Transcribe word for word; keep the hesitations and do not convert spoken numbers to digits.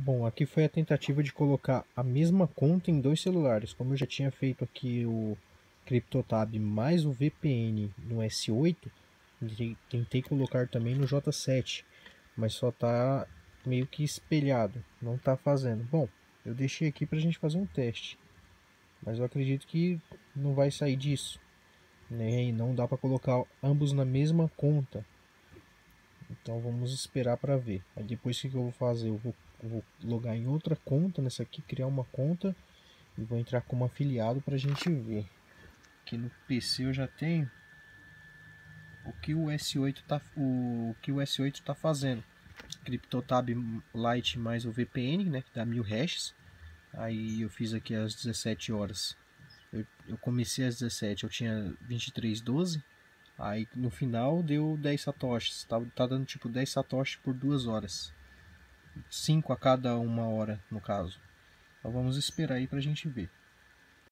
Bom, aqui foi a tentativa de colocar a mesma conta em dois celulares. Como eu já tinha feito aqui o CryptoTab mais o V P N no S oito, tentei colocar também no J sete, mas só tá meio que espelhado, não tá fazendo. Bom, eu deixei aqui para a gente fazer um teste, mas eu acredito que não vai sair disso, né? E não dá para colocar ambos na mesma conta. Então vamos esperar para ver. Aí depois o que eu vou fazer? Eu vou, eu vou logar em outra conta nessa aqui, criar uma conta e vou entrar como afiliado para a gente ver. Aqui no P C eu já tenho o que o S oito tá, o que o S oito tá fazendo. CryptoTab Lite mais o V P N, né, que dá mil hashes. Aí eu fiz aqui às dezessete horas. Eu, eu comecei às dezessete, eu tinha vinte e três doze. Aí no final deu dez satoshis. Tá, tá dando tipo dez satoshis por duas horas. cinco a cada uma hora, no caso. Então vamos esperar aí pra gente ver.